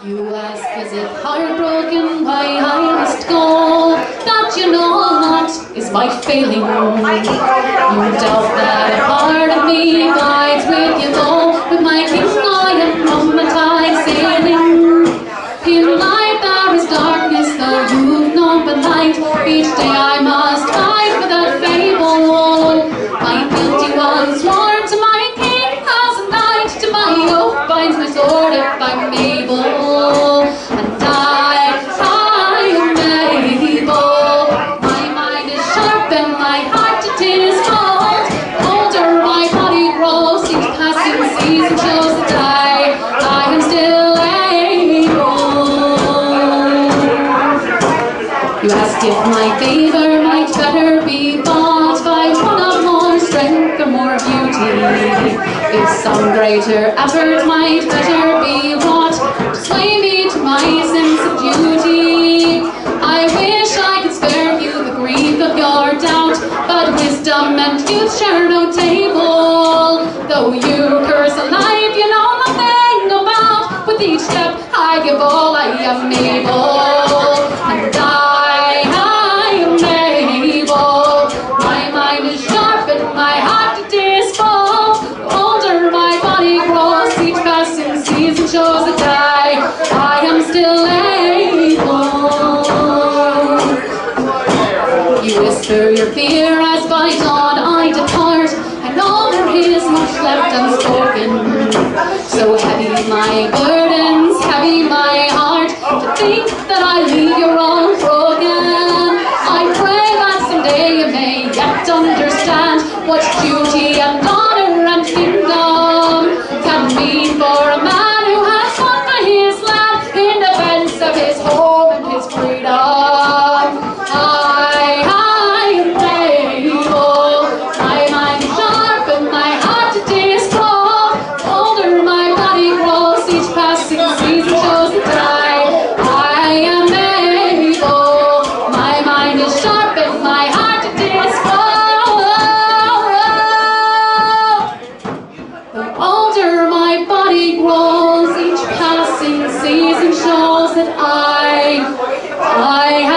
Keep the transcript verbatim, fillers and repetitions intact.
You ask as if heartbroken why I must go, that you know what is my failing. You doubt that a part of me bides with you though, with my king I am from the tide sailing. In life there is darkness though you've known but light, each day I must fight for that fable. My guilty was sworn to my king as a knight, to my oath binds my sword if I'm able. You ask if my favor might better be bought by one of more strength or more beauty, if some greater effort might better be wrought to sway me to my sense of duty. I wish I could spare you the grief of your doubt, but wisdom and youth share no table. Though you curse a life you know nothing about, with each step I give all I am able. And I shows that I, I am still able. You whisper your fear as by dawn I depart, and all there is much left unspoken. So heavy my burdens, heavy my heart, to think that I leave you all broken. I pray that someday you may yet understand what duty and honor and kingdom can mean for a man of his home and his freedom. I, I am able, my mind is sharp and my heart it is full. Older my body grows, each passing season shows that I, I am able, my mind is sharp and my heart it is full. The older my body grows, each passing season shows that I, I